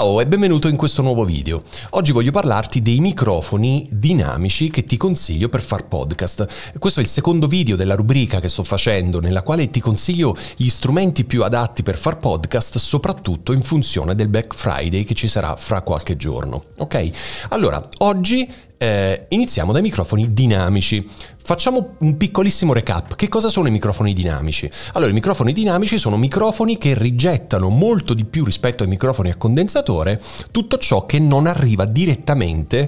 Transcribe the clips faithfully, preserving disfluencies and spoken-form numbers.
Ciao e benvenuto in questo nuovo video. Oggi voglio parlarti dei microfoni dinamici che ti consiglio per far podcast. Questo è il secondo video della rubrica che sto facendo, nella quale ti consiglio gli strumenti più adatti per far podcast, soprattutto in funzione del Black Friday che ci sarà fra qualche giorno. Ok? Allora, oggi eh, iniziamo dai microfoni dinamici. Facciamo un piccolissimo recap. Che cosa sono i microfoni dinamici? Allora, i microfoni dinamici sono microfoni che rigettano molto di più rispetto ai microfoni a condensatore tutto ciò che non arriva direttamente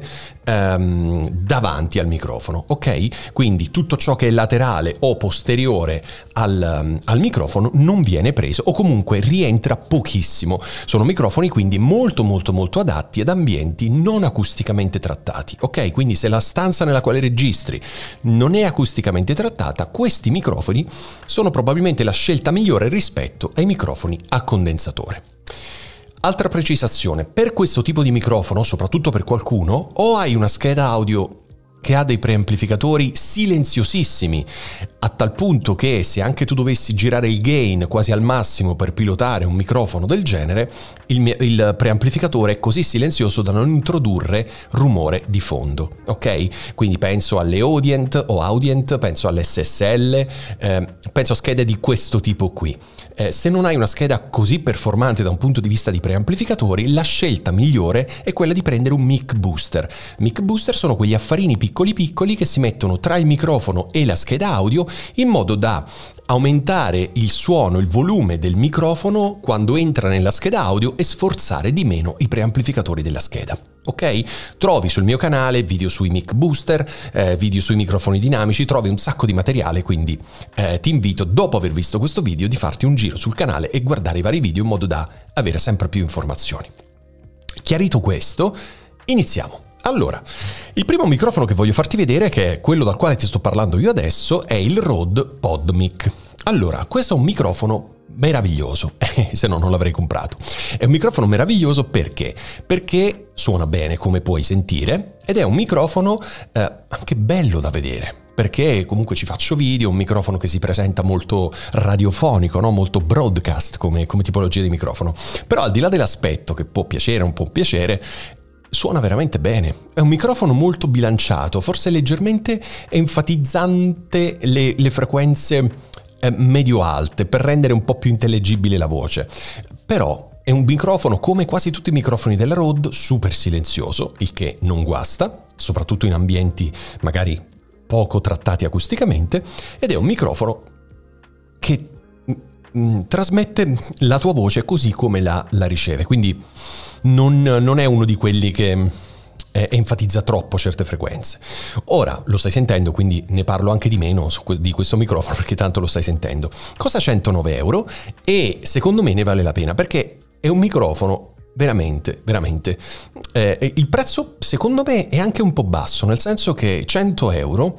ehm, davanti al microfono, ok? Quindi tutto ciò che è laterale o posteriore al, al microfono non viene preso o comunque rientra pochissimo. Sono microfoni quindi molto molto molto adatti ad ambienti non acusticamente trattati, ok? Quindi se la stanza nella quale registri non non è acusticamente trattata, questi microfoni sono probabilmente la scelta migliore rispetto ai microfoni a condensatore. Altra precisazione, per questo tipo di microfono, soprattutto per qualcuno, o hai una scheda audio che ha dei preamplificatori silenziosissimi, a tal punto che se anche tu dovessi girare il gain quasi al massimo per pilotare un microfono del genere, il, il preamplificatore è così silenzioso da non introdurre rumore di fondo, ok? Quindi penso alle Audient o Audient, penso all'S S L, eh, penso a schede di questo tipo qui. Eh, se non hai una scheda così performante da un punto di vista di preamplificatori, la scelta migliore è quella di prendere un mic booster. Mic booster sono quegli affarini piccoli piccoli che si mettono tra il microfono e la scheda audio in modo da aumentare il suono, il volume del microfono quando entra nella scheda audio e sforzare di meno i preamplificatori della scheda. Ok? Trovi sul mio canale video sui mic booster, eh, video sui microfoni dinamici, trovi un sacco di materiale, quindi eh, ti invito, dopo aver visto questo video, di farti un giro sul canale e guardare i vari video in modo da avere sempre più informazioni. Chiarito questo, iniziamo. Allora, il primo microfono che voglio farti vedere, che è quello dal quale ti sto parlando io adesso, è il Rode PodMic. Allora, questo è un microfono meraviglioso, se no non l'avrei comprato. È un microfono meraviglioso perché? Perché suona bene, come puoi sentire, ed è un microfono eh, anche bello da vedere. Perché comunque ci faccio video, un microfono che si presenta molto radiofonico, no? Molto broadcast come, come tipologia di microfono. Però al di là dell'aspetto, che può piacere o non può piacere, suona veramente bene. È un microfono molto bilanciato, forse leggermente enfatizzante le, le frequenze eh, medio-alte per rendere un po' più intellegibile la voce. Però è un microfono, come quasi tutti i microfoni della Rode, super silenzioso, il che non guasta, soprattutto in ambienti magari poco trattati acusticamente, ed è un microfono che mh, trasmette la tua voce così come la, la riceve, quindi non, non è uno di quelli che eh, enfatizza troppo certe frequenze. Ora lo stai sentendo, quindi ne parlo anche di meno su, di questo microfono, perché tanto lo stai sentendo. Costa centonove euro e secondo me ne vale la pena, perché è un microfono veramente, veramente. Eh, il prezzo secondo me è anche un po' basso, nel senso che cento euro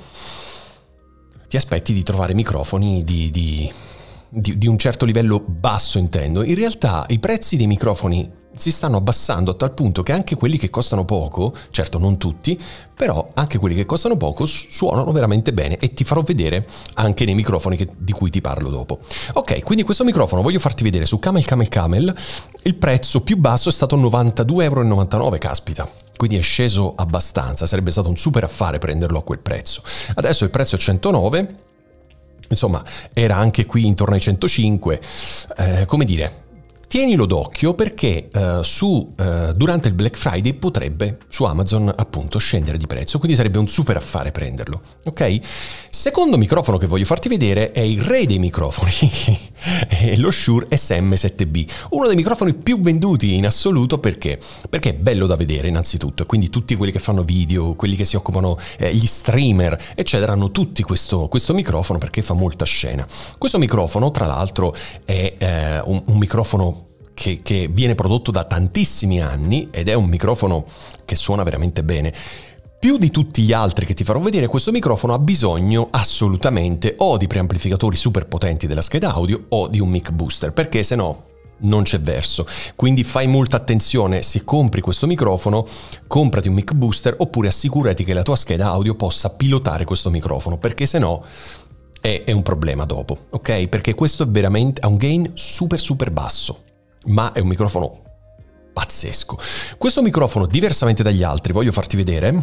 ti aspetti di trovare microfoni di, di, di, di un certo livello basso, intendo. In realtà i prezzi dei microfoni si stanno abbassando a tal punto che anche quelli che costano poco, certo non tutti, però anche quelli che costano poco suonano veramente bene, e ti farò vedere anche nei microfoni che, di cui ti parlo dopo. Ok, quindi questo microfono voglio farti vedere su Camel Camel Camel. Il prezzo più basso è stato novantadue virgola novantanove euro, caspita. Quindi è sceso abbastanza, sarebbe stato un super affare prenderlo a quel prezzo. Adesso il prezzo è centonove, insomma era anche qui intorno ai centocinque, eh, come dire. Tienilo d'occhio perché uh, su, uh, durante il Black Friday potrebbe su Amazon appunto scendere di prezzo, quindi sarebbe un super affare prenderlo, ok? Secondo microfono che voglio farti vedere è il re dei microfoni, è lo Shure S M sette B, uno dei microfoni più venduti in assoluto. Perché? Perché è bello da vedere innanzitutto, e quindi tutti quelli che fanno video, quelli che si occupano, eh, gli streamer, eccetera, hanno tutti questo, questo microfono perché fa molta scena. Questo microfono, tra l'altro, è eh, un, un microfono Che, che viene prodotto da tantissimi anni ed è un microfono che suona veramente bene. Più di tutti gli altri che ti farò vedere, questo microfono ha bisogno assolutamente o di preamplificatori super potenti della scheda audio o di un mic booster, perché se no non c'è verso. Quindi fai molta attenzione: se compri questo microfono, comprati un mic booster, oppure assicurati che la tua scheda audio possa pilotare questo microfono, perché se no è, è un problema dopo, ok? Perché questo è veramente, ha un gain super super basso, ma è un microfono pazzesco. Questo microfono, diversamente dagli altri, voglio farti vedere,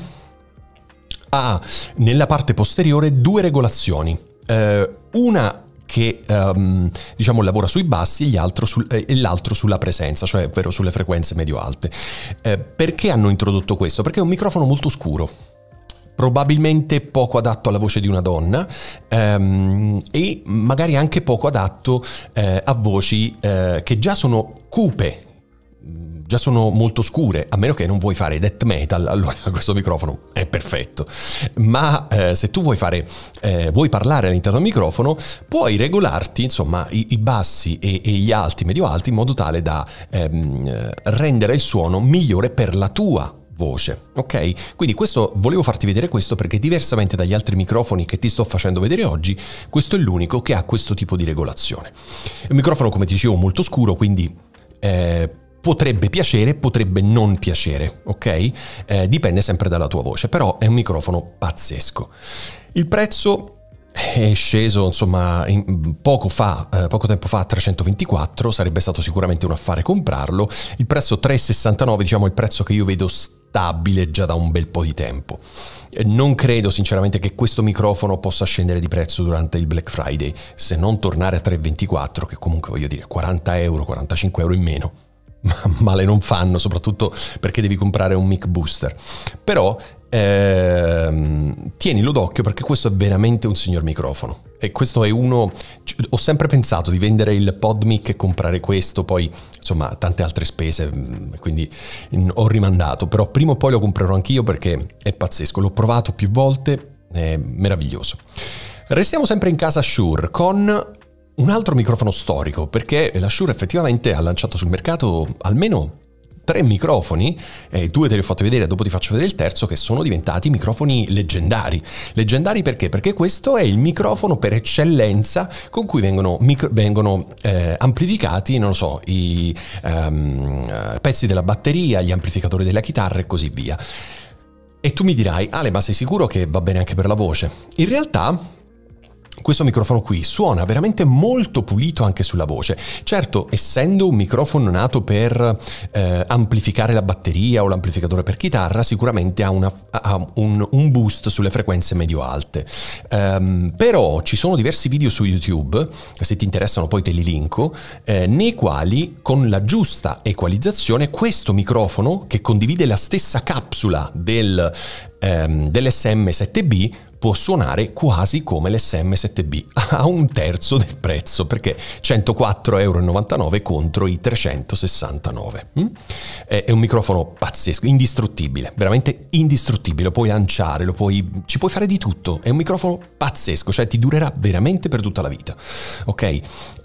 ha nella parte posteriore due regolazioni. Eh, una che um, diciamo lavora sui bassi e, gli altro sul, eh, e l'altro sulla presenza, cioè ovvero sulle frequenze medio-alte. Eh, perché hanno introdotto questo? Perché è un microfono molto scuro, probabilmente poco adatto alla voce di una donna ehm, e magari anche poco adatto eh, a voci eh, che già sono cupe, già sono molto scure, a meno che non vuoi fare death metal, allora questo microfono è perfetto. Ma eh, se tu vuoi fare, eh, vuoi parlare all'interno del microfono, puoi regolarti insomma i, i bassi e, e gli alti, medio-alti, in modo tale da ehm, rendere il suono migliore per la tua voce, ok? Quindi questo, volevo farti vedere questo perché diversamente dagli altri microfoni che ti sto facendo vedere oggi, questo è l'unico che ha questo tipo di regolazione. È un microfono, come ti dicevo, molto scuro, quindi eh, potrebbe piacere, potrebbe non piacere, ok? Eh, dipende sempre dalla tua voce, però è un microfono pazzesco. Il prezzo è sceso, insomma, in, poco fa, eh, poco tempo fa a trecentoventiquattro, sarebbe stato sicuramente un affare comprarlo. Il prezzo tre virgola sessantanove, diciamo, è il prezzo che io vedo stabile già da un bel po' di tempo. Non credo sinceramente che questo microfono possa scendere di prezzo durante il Black Friday, se non tornare a tre virgola ventiquattro, che comunque voglio dire quaranta euro, quarantacinque euro in meno. Male non fanno, soprattutto perché devi comprare un mic booster. Però ehm, tienilo d'occhio, perché questo è veramente un signor microfono. E questo è uno... Ho sempre pensato di vendere il PodMic e comprare questo, poi insomma tante altre spese, quindi ho rimandato. Però prima o poi lo comprerò anch'io perché è pazzesco. L'ho provato più volte, è meraviglioso. Restiamo sempre in casa Shure con un altro microfono storico, perché la Shure effettivamente ha lanciato sul mercato almeno tre microfoni, eh, due te li ho fatto vedere, dopo ti faccio vedere il terzo, che sono diventati microfoni leggendari. Leggendari perché? Perché questo è il microfono per eccellenza con cui vengono, micro, vengono eh, amplificati, non lo so, i um, pezzi della batteria, gli amplificatori della chitarra e così via. E tu mi dirai, Ale, ma sei sicuro che va bene anche per la voce? In realtà questo microfono qui suona veramente molto pulito anche sulla voce. Certo, essendo un microfono nato per eh, amplificare la batteria o l'amplificatore per chitarra, sicuramente ha, una, ha un, un boost sulle frequenze medio-alte. Um, però ci sono diversi video su YouTube, se ti interessano poi te li linko, eh, nei quali con la giusta equalizzazione questo microfono, che condivide la stessa capsula del, ehm, dell'S M sette B, può suonare quasi come l'S M sette B, a un terzo del prezzo, perché centoquattro virgola novantanove euro contro i trecentosessantanove. Mm? È un microfono pazzesco, indistruttibile, veramente indistruttibile, lo puoi lanciare, lo puoi, ci puoi fare di tutto, è un microfono pazzesco, cioè ti durerà veramente per tutta la vita, ok?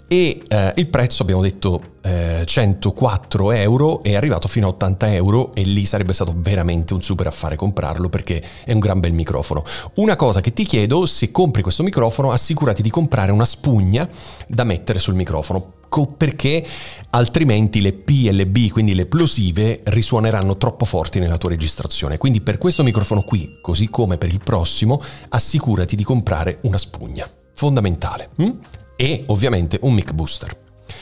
E eh, il prezzo, abbiamo detto eh, centoquattro euro, è arrivato fino a ottanta euro, e lì sarebbe stato veramente un super affare comprarlo, perché è un gran bel microfono. Una cosa che ti chiedo: se compri questo microfono, assicurati di comprare una spugna da mettere sul microfono, perché altrimenti le P L B, quindi le plosive, risuoneranno troppo forti nella tua registrazione. Quindi per questo microfono qui, così come per il prossimo, assicurati di comprare una spugna, fondamentale. Hm? E ovviamente un mic booster.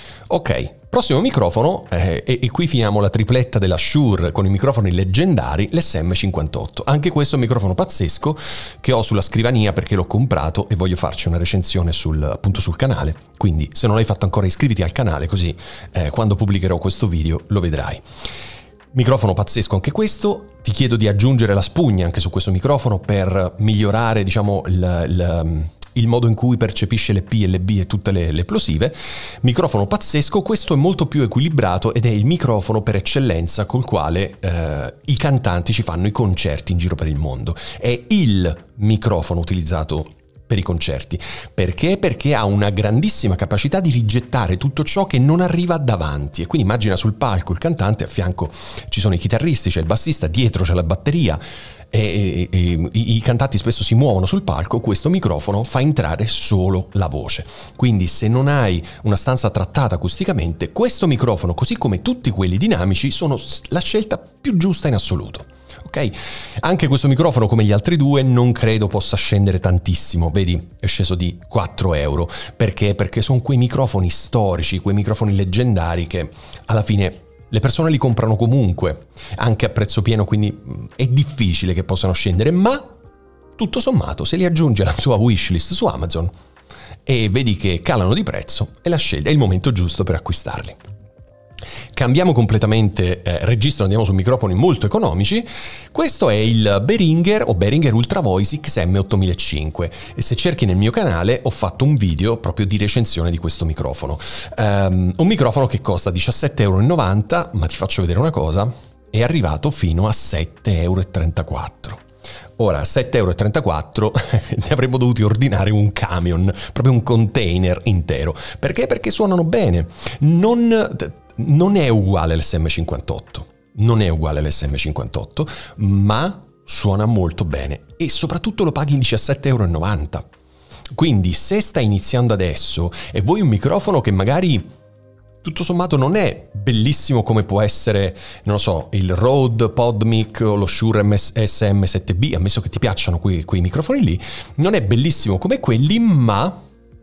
Ok, prossimo microfono, eh, e, e qui finiamo la tripletta della Shure con i microfoni leggendari, l'S M cinquantotto. Anche questo è un microfono pazzesco che ho sulla scrivania perché l'ho comprato e voglio farci una recensione sul, appunto sul canale. Quindi se non l'hai fatto ancora, iscriviti al canale, così eh, quando pubblicherò questo video lo vedrai. Microfono pazzesco anche questo. Ti chiedo di aggiungere la spugna anche su questo microfono per migliorare, diciamo, il, il il modo in cui percepisce le P L B e tutte le, le plosive. Microfono pazzesco, questo è molto più equilibrato ed è il microfono per eccellenza col quale eh, i cantanti ci fanno i concerti in giro per il mondo. È il microfono utilizzato per i concerti. Perché? Perché ha una grandissima capacità di rigettare tutto ciò che non arriva davanti. E quindi immagina sul palco il cantante, a fianco ci sono i chitarristi, c'è il bassista, dietro c'è la batteria, e, e, e i cantanti spesso si muovono sul palco. Questo microfono fa entrare solo la voce. Quindi se non hai una stanza trattata acusticamente, questo microfono, così come tutti quelli dinamici, sono la scelta più giusta in assoluto. Ok? Anche questo microfono, come gli altri due, non credo possa scendere tantissimo. Vedi, è sceso di quattro euro. Perché? Perché sono quei microfoni storici, quei microfoni leggendari che alla fine Le persone li comprano comunque, anche a prezzo pieno, quindi è difficile che possano scendere, ma tutto sommato se li aggiungi alla tua wishlist su Amazon e vedi che calano di prezzo e la scegli, è il momento giusto per acquistarli. Cambiamo completamente eh, registro, andiamo su microfoni molto economici. Questo è il Behringer o Behringer Ultra Voice X M ottomilacinque e se cerchi nel mio canale ho fatto un video proprio di recensione di questo microfono. Um, un microfono che costa diciassette e novanta euro, ma ti faccio vedere una cosa, è arrivato fino a sette e trentaquattro euro. Ora, sette e trentaquattro euro ne avremmo dovuti ordinare un camion, proprio un container intero. Perché? Perché suonano bene. Non... Non è uguale all'S M cinquantotto, non è uguale all'S M cinquantotto, ma suona molto bene e soprattutto lo paghi in diciassette e novanta euro. Quindi se stai iniziando adesso e vuoi un microfono che magari tutto sommato non è bellissimo come può essere, non lo so, il Rode PodMic o lo Shure S M sette B, ammesso che ti piacciono quei, quei microfoni lì, non è bellissimo come quelli, ma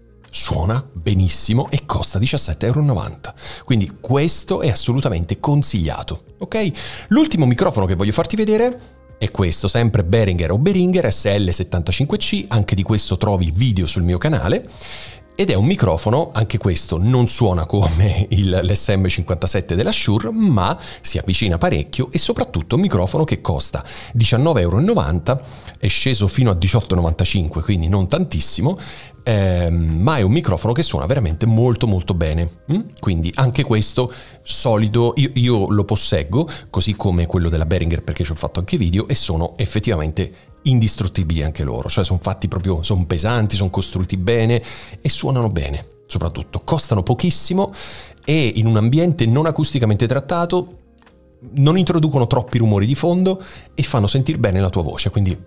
suona benissimo e costa diciassette e novanta euro. Quindi questo è assolutamente consigliato, ok? L'ultimo microfono che voglio farti vedere è questo, sempre Behringer o Behringer S L settantacinque C, anche di questo trovi il video sul mio canale. Ed è un microfono, anche questo non suona come l'S M cinquantasette della Shure, ma si avvicina parecchio e soprattutto un microfono che costa diciannove e novanta euro, è sceso fino a diciotto e novantacinque, quindi non tantissimo, ehm, ma è un microfono che suona veramente molto molto bene. Mm? Quindi anche questo solido, io, io lo posseggo, così come quello della Behringer perché ci ho fatto anche video e sono effettivamente indistruttibili anche loro, cioè sono fatti proprio, sono pesanti, sono costruiti bene e suonano bene, soprattutto costano pochissimo e in un ambiente non acusticamente trattato non introducono troppi rumori di fondo e fanno sentire bene la tua voce, quindi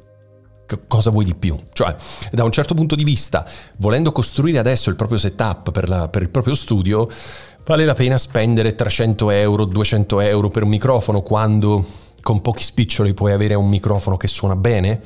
cosa vuoi di più? Cioè, da un certo punto di vista, volendo costruire adesso il proprio setup per, la, per il proprio studio, vale la pena spendere trecento euro, duecento euro per un microfono quando con pochi spiccioli puoi avere un microfono che suona bene?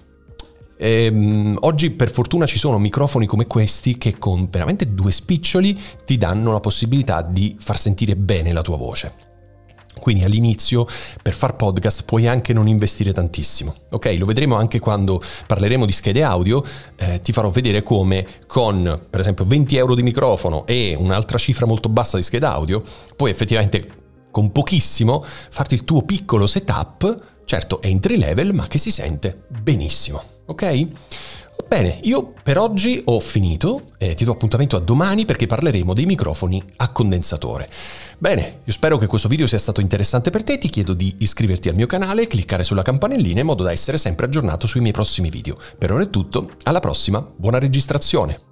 Ehm, oggi per fortuna ci sono microfoni come questi che con veramente due spiccioli ti danno la possibilità di far sentire bene la tua voce. Quindi all'inizio per far podcast puoi anche non investire tantissimo, ok? Lo vedremo anche quando parleremo di schede audio, eh, ti farò vedere come con per esempio venti euro di microfono e un'altra cifra molto bassa di scheda audio puoi effettivamente con pochissimo farti il tuo piccolo setup, certo è entry level ma che si sente benissimo, ok? Bene, io per oggi ho finito, eh, ti do appuntamento a domani perché parleremo dei microfoni a condensatore. Bene, io spero che questo video sia stato interessante per te, ti chiedo di iscriverti al mio canale e cliccare sulla campanellina in modo da essere sempre aggiornato sui miei prossimi video. Per ora è tutto, alla prossima, buona registrazione!